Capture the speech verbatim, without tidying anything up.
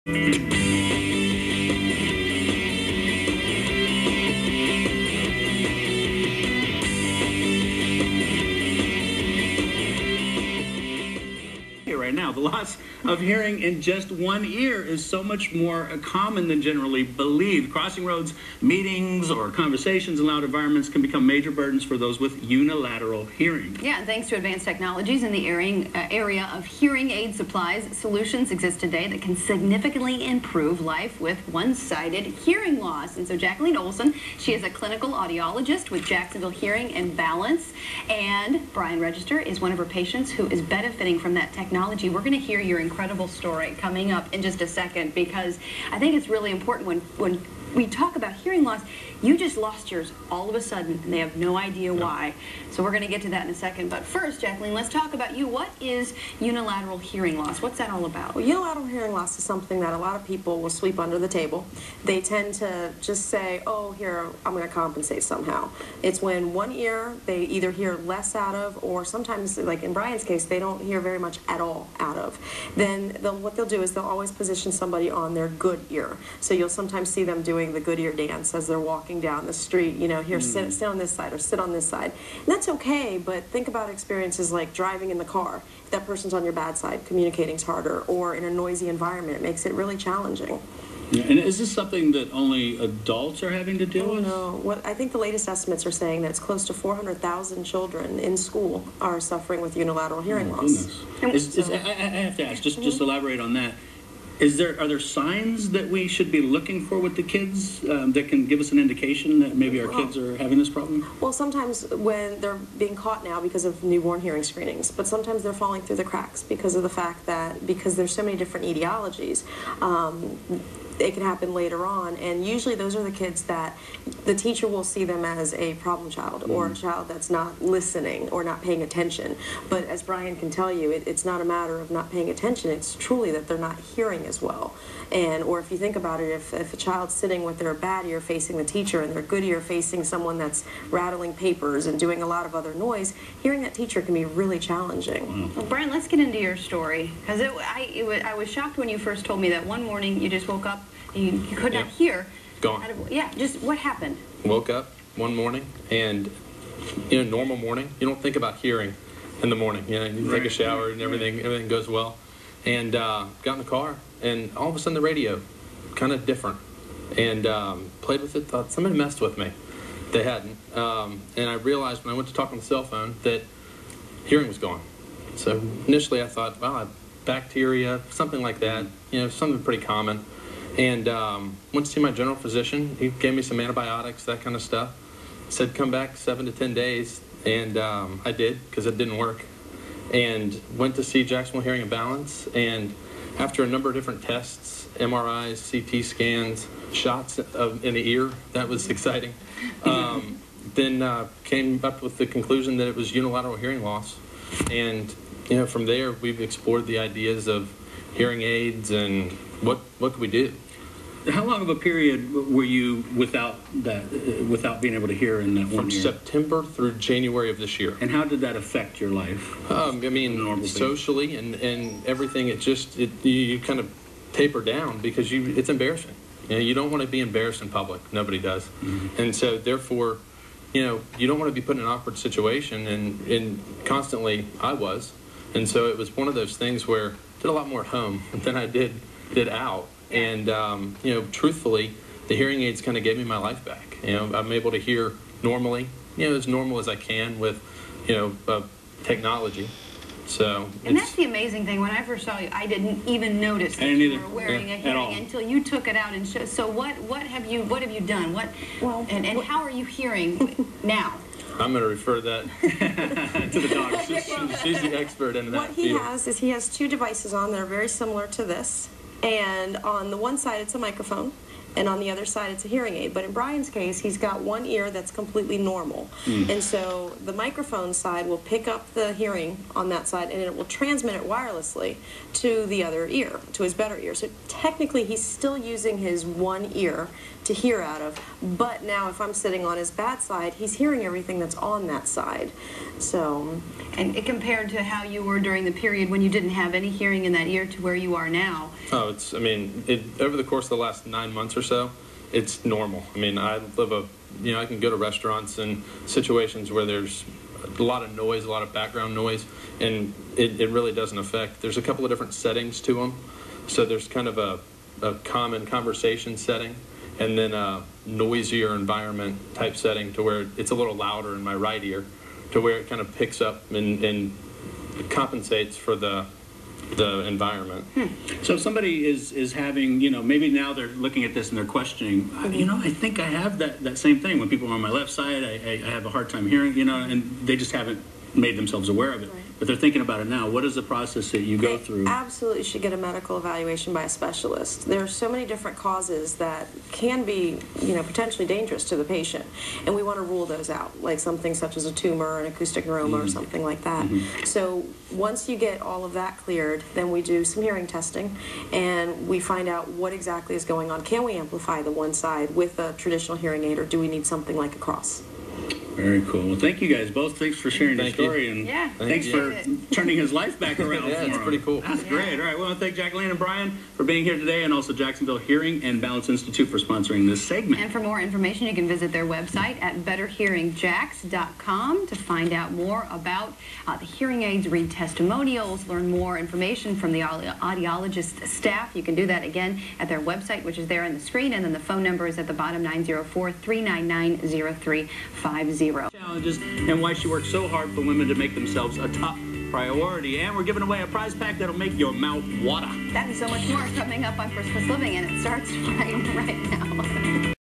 Right now, the loss of hearing in just one ear is so much more common than generally believed. Crossing roads, meetings, or conversations in loud environments can become major burdens for those with unilateral hearing. Yeah, and thanks to advanced technologies in the airing, uh, area of hearing aid supplies, solutions exist today that can significantly improve life with one-sided hearing loss. And so Jacqueline Olson, she is a clinical audiologist with Jacksonville Hearing and Balance, and Brian Register is one of her patients who is benefiting from that technology. We're going to hear your incredible story coming up in just a second, because I think it's really important when when we talk about hearing loss. You just lost yours all of a sudden, and they have no idea why. So we're going to get to that in a second. But first, Jacqueline, let's talk about you. What is unilateral hearing loss? What's that all about? Well, unilateral hearing loss is something that a lot of people will sweep under the table. They tend to just say, oh, here, I'm going to compensate somehow. It's when one ear they either hear less out of, or sometimes, like in Brian's case, they don't hear very much at all out of. Then they'll, what they'll do is they'll always position somebody on their good ear. So you'll sometimes see them doing the good ear dance as they're walking down the street, you know, here, mm. sit, sit on this side or sit on this side. And that's okay, but think about experiences like driving in the car. If that person's on your bad side, communicating's harder, or in a noisy environment, it makes it really challenging. Yeah, and is this something that only adults are having to deal oh, with? No. What, I think the latest estimates are saying that it's close to four hundred thousand children in school are suffering with unilateral hearing oh, loss. Is, is, I, I have to ask, just, mm-hmm. just elaborate on that. Is there, are there signs that we should be looking for with the kids um, that can give us an indication that maybe our kids are having this problem? Well, sometimes when they're being caught now because of newborn hearing screenings, but sometimes they're falling through the cracks because of the fact that, because there's so many different etiologies, um, it can happen later on, and usually those are the kids that the teacher will see them as a problem child, mm. or a child that's not listening or not paying attention. But as Brian can tell you, it, it's not a matter of not paying attention, it's truly that they're not hearing as well. And, or if you think about it, if, if a child's sitting with their bad ear facing the teacher and their good ear facing someone that's rattling papers and doing a lot of other noise, hearing that teacher can be really challenging. Mm. Well, Brian, let's get into your story, because it, I, it was, I was shocked when you first told me that one morning you just woke up and you, you could not yeah. hear. Gone. Of, yeah, just what happened? Woke up one morning, and you know, normal morning, you don't think about hearing in the morning. You know, you right. take a shower and everything, everything goes well. And uh, got in the car, and all of a sudden the radio, kind of different, and um, played with it. Thought somebody messed with me. They hadn't, um, and I realized when I went to talk on the cell phone that hearing was gone. So initially I thought, well, bacteria, something like that. You know, something pretty common. And um, went to see my general physician. He gave me some antibiotics, that kind of stuff. Said come back seven to ten days, and um, I did, because it didn't work. And went to see Jacksonville Hearing and Balance, and after a number of different tests, M R Is, C T scans, shots of, in the ear, that was exciting, um, then uh, came up with the conclusion that it was unilateral hearing loss. And you know, from there we've explored the ideas of hearing aids and what what could we do. How long of a period were you without that, uh, without being able to hear in that one From year? September through January of this year. And how did that affect your life? Um, I mean, socially and, and everything, it just, it, you, you kind of taper down because you, it's embarrassing. You know, you don't want to be embarrassed in public. Nobody does. Mm-hmm. And so, therefore, you know, you don't want to be put in an awkward situation, and, and constantly I was. And so it was one of those things where I did a lot more at home than I did, did out. And, um, you know, truthfully, the hearing aids kind of gave me my life back. You know, I'm able to hear normally, you know, as normal as I can with, you know, uh, technology. So, and that's the amazing thing. When I first saw you, I didn't even notice that you either. were wearing yeah, a hearing until you took it out and showed. So what, what have you, what have you done? What, well, and, and how are you hearing now? I'm going to refer that to the doctor. She's, she's the expert in that. What he field. has is he has two devices on that are very similar to this. And on the one side, it's a microphone, and on the other side, it's a hearing aid. But in Brian's case, he's got one ear that's completely normal. Mm. And so the microphone side will pick up the hearing on that side, and it will transmit it wirelessly to the other ear, to his better ear. So technically, he's still using his one ear to hear out of. But now, if I'm sitting on his bad side, he's hearing everything that's on that side. So, and it compared to how you were during the period when you didn't have any hearing in that ear to where you are now, Oh, it's, I mean, it, over the course of the last nine months or so, it's normal. I mean, I live a, you know, I can go to restaurants and situations where there's a lot of noise, a lot of background noise, and it, it really doesn't affect. There's a couple of different settings to them. So there's kind of a, a common conversation setting, and then a noisier environment type setting to where it's a little louder in my right ear, to where it kind of picks up and, and compensates for the the environment. Hmm. So if somebody is is having, you know, maybe now they're looking at this and they're questioning, uh, you know, I think I have that, that same thing. When people are on my left side, I, I, I have a hard time hearing, you know, and they just haven't made themselves aware of it. Right. But they're thinking about it now. What is the process that you go They through? absolutely should get a medical evaluation by a specialist. There are so many different causes that can be, you know, potentially dangerous to the patient, and we want to rule those out, like something such as a tumor, an acoustic neuroma, Mm-hmm. or something like that. Mm-hmm. So once you get all of that cleared, then we do some hearing testing, and we find out what exactly is going on. Can we amplify the one side with a traditional hearing aid, or do we need something like a CROS? Very cool. Well, thank you guys both. Thanks for sharing Thank your you. story, and Yeah. thanks Thank for you. turning his life back around. Yeah, for it's him. pretty cool. That's Yeah. great. All right. Well, I thank Jacqueline and Brian for being here today, and also Jacksonville Hearing and Balance Institute for sponsoring this segment. And for more information, you can visit their website at better hearing jacks dot com to find out more about uh, the hearing aids, read testimonials, learn more information from the audi- audiologist staff. You can do that again at their website, which is there on the screen, and then the phone number is at the bottom, nine zero four, three nine nine, zero three five zero. Challenges and why she works so hard for women to make themselves a top priority. And we're giving away a prize pack that'll make your mouth water. That and so much more coming up on Christmas Living, and it starts right, right now.